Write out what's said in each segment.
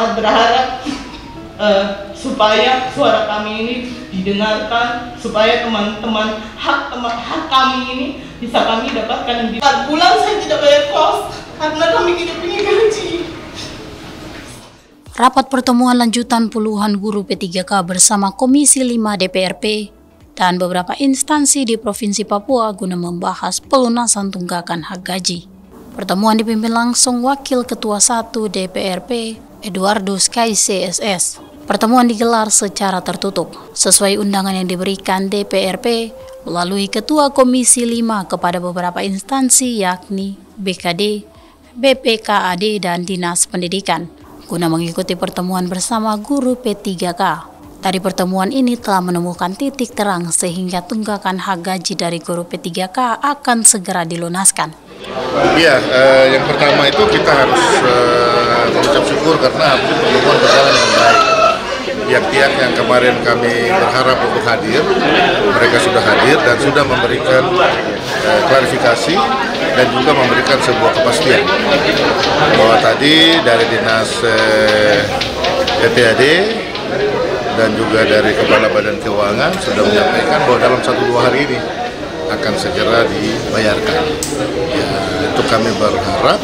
sangat berharap supaya suara kami ini didengarkan, supaya teman-teman hak kami ini bisa kami dapatkan. 4 bulan saya tidak bayar kos karena kami tidak punya gaji. Rapat pertemuan lanjutan puluhan guru P3K bersama Komisi 5 DPRP dan beberapa instansi di Provinsi Papua guna membahas pelunasan tunggakan hak gaji. Pertemuan dipimpin langsung Wakil Ketua 1 DPRP, Eduardus Kaise SS. Pertemuan digelar secara tertutup, sesuai undangan yang diberikan DPRP melalui Ketua Komisi 5 kepada beberapa instansi yakni BKD, BPKAD, dan Dinas Pendidikan, guna mengikuti pertemuan bersama guru P3K. Dari pertemuan ini telah menemukan titik terang sehingga tunggakan hak gaji dari guru P3K akan segera dilunaskan. Iya, yang pertama itu kita harus mengucap syukur karena pertemuan berjalan dengan baik. Pihak-pihak yang kemarin kami berharap untuk hadir, mereka sudah hadir dan sudah memberikan klarifikasi dan juga memberikan sebuah kepastian bahwa tadi dari Dinas PPAD dan juga dari Kepala Badan Keuangan sudah menyampaikan bahwa dalam 1-2 hari ini akan segera dibayarkan. Ya, itu kami berharap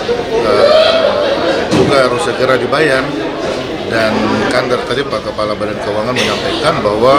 juga harus segera dibayar. Dan kan dari tadi Pak Kepala Badan Keuangan menyampaikan bahwa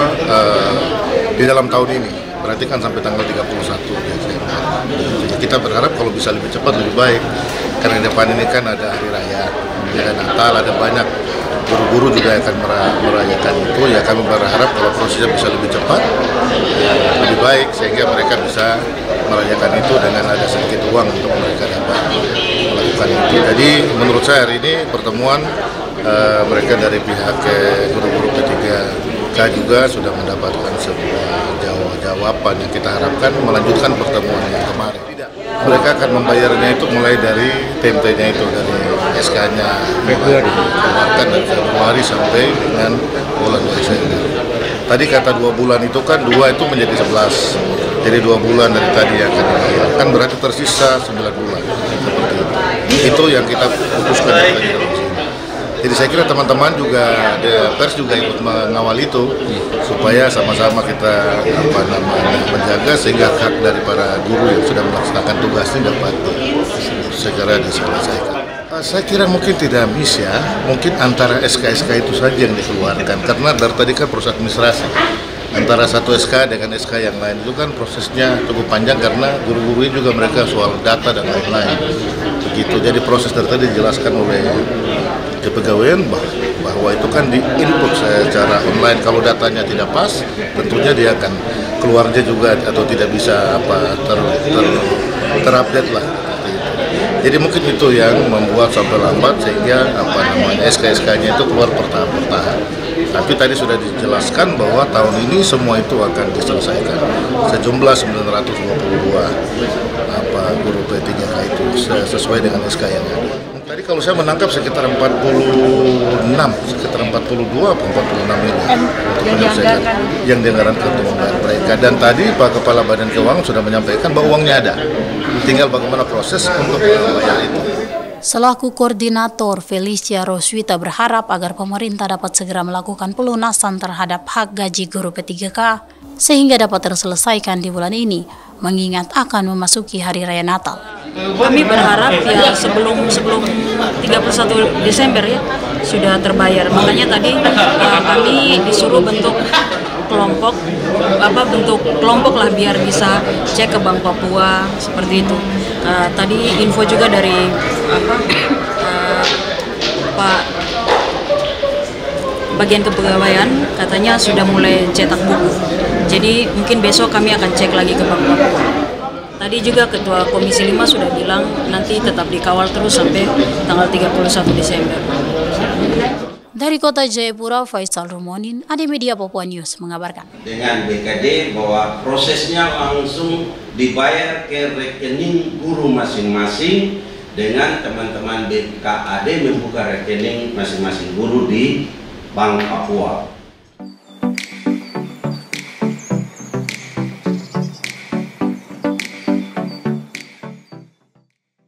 di dalam tahun ini, berarti kan sampai tanggal 31 Desember. Kita berharap kalau bisa lebih cepat lebih baik, karena depan ini kan ada hari raya, ada Natal, ada banyak guru-guru juga akan merayakan itu. Ya kami berharap kalau prosesnya bisa lebih cepat, ya, lebih baik sehingga mereka bisa merayakan itu dengan ada sedikit uang untuk mereka dapat melakukan itu. Jadi menurut saya hari ini pertemuan mereka dari pihak guru-guru P3K juga sudah mendapatkan sebuah jawaban yang kita harapkan melanjutkan pertemuan yang kemarin. Mereka akan membayarnya itu mulai dari TMT-nya itu, dari SK-nya dikeluarkan dari Februari sampai dengan bulan Desember. Tadi kata 2 bulan itu kan 2 itu menjadi 11, jadi 2 bulan dari tadi yang akan dibayar. Kan berarti tersisa 9 bulan, seperti itu. Itu yang kita putuskan tadi dalam sini. Jadi saya kira teman-teman juga, pers juga ikut mengawal itu supaya sama-sama kita menjaga sehingga hak dari para guru yang sudah melaksanakan tugasnya dapat segera diselesaikan. Saya kira mungkin tidak miss ya, mungkin antara SK-SK itu saja yang dikeluarkan karena dari tadi kan proses administrasi antara satu SK dengan SK yang lain itu kan prosesnya cukup panjang karena guru-guru juga mereka soal data dan lain-lain begitu. Jadi proses dari tadi dijelaskan oleh kepegawaian bahwa itu kan di-input secara online. Kalau datanya tidak pas, tentunya dia akan keluarnya juga atau tidak bisa terupdate lah. Jadi mungkin itu yang membuat sampai lambat sehingga SK-SK-nya itu keluar bertahap. Tapi tadi sudah dijelaskan bahwa tahun ini semua itu akan diselesaikan. Sejumlah 922 guru P3K itu sesuai dengan SK yang ada. Tadi kalau saya menangkap sekitar 42 atau 46 miliar untuk menyelesaikan yang dianggarkan untuk membayar mereka. Dan tadi Pak Kepala Badan Keuangan sudah menyampaikan bahwa uangnya ada. Tinggal bagaimana proses untuk membayar itu. Selaku koordinator, Felicia Roswita berharap agar pemerintah dapat segera melakukan pelunasan terhadap hak gaji guru P3K sehingga dapat terselesaikan di bulan ini, mengingat akan memasuki Hari Raya Natal. Kami berharap ya sebelum 31 Desember ya sudah terbayar. Makanya tadi kami disuruh bentuk kelompok lah biar bisa cek ke Bank Papua seperti itu. Tadi info juga dari Pak bagian kepegawaian katanya sudah mulai cetak buku. Jadi mungkin besok kami akan cek lagi ke Bank Papua. Tadi juga Ketua Komisi 5 sudah bilang nanti tetap dikawal terus sampai tanggal 31 Desember. Dari Kota Jayapura, Faisal Rumonin, AD Media Papua News mengabarkan. Dengan BKD bahwa prosesnya langsung dibayar ke rekening guru masing-masing dengan teman-teman BKAD membuka rekening masing-masing guru di Bank Papua.